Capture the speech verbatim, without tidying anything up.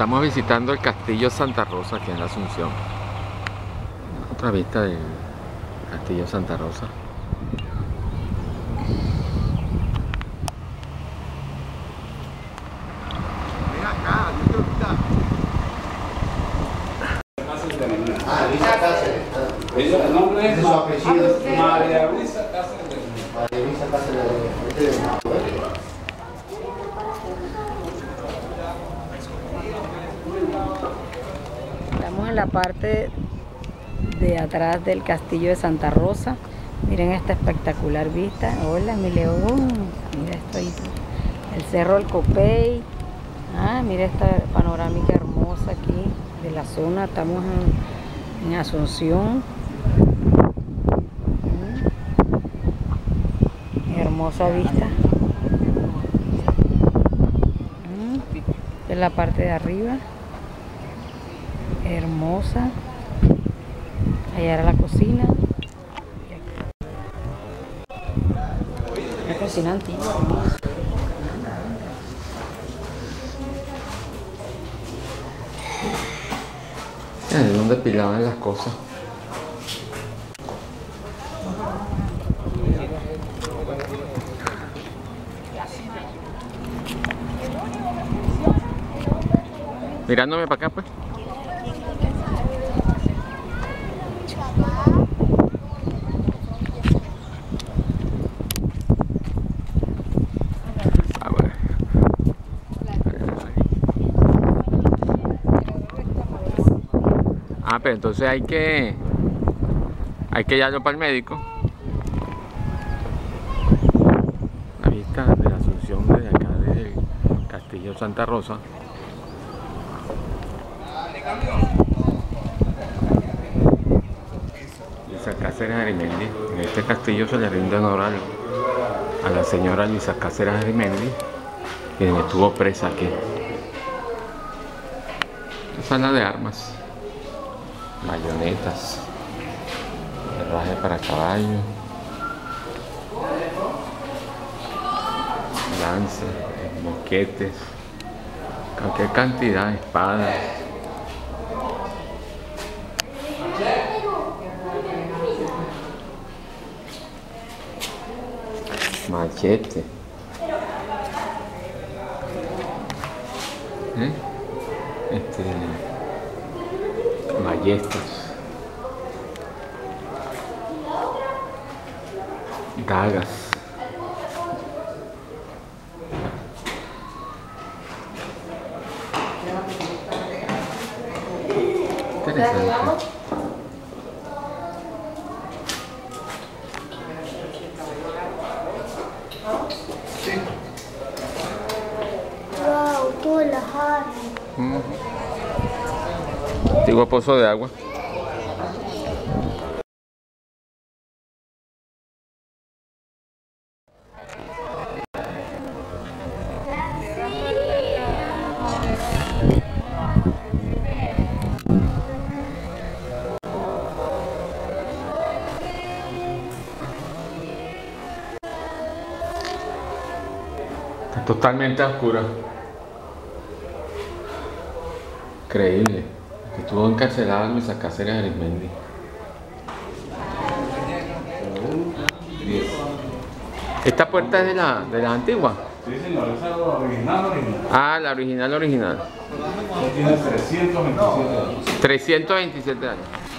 Estamos visitando el Castillo Santa Rosa aquí en la Asunción. Otra vista del Castillo Santa Rosa. Ven acá, yo quiero quitar. Ah, Luisa Cáceres. El nombre es Su apellido. María Luisa Cáceres. María Luisa Cáceres. Estamos en la parte de atrás del Castillo de Santa Rosa. Miren esta espectacular vista. Hola, mi león. Mira esto ahí. El Cerro del Copey. Ah, mira esta panorámica hermosa aquí de la zona. Estamos en, en Asunción. Mm. Hermosa vista. Mm. Esta es la parte de arriba. Hermosa. Allá era la cocina. La cocina antigua, hermosa. Es donde pilaban las cosas. Mirándome para acá, pues. Ah, pero entonces hay que hay que llevarlo para el médico. La vista de la Asunción desde acá del Castillo Santa Rosa. Luisa Cáceres Arimendi. En este castillo se le rinde honor a la señora Luisa Cáceres Arimendi, quien estuvo presa aquí. Sala de armas. Bayonetas, herraje para caballo, lanzas, mosquetes, cualquier cantidad de espadas. Machete. ¿Eh? Este... ballestas, dagas, interesante. Wow, tú las armas. Mm. Antiguo pozo de agua. Está totalmente oscura. Increíble. Que estuvo encarcelada Luisa Cáceres Arimendi. Esta puerta es de la, de la antigua. Sí, señor, esa es la original, original. Ah, la original, original. Tiene trescientos veintisiete años. trescientos veintisiete años.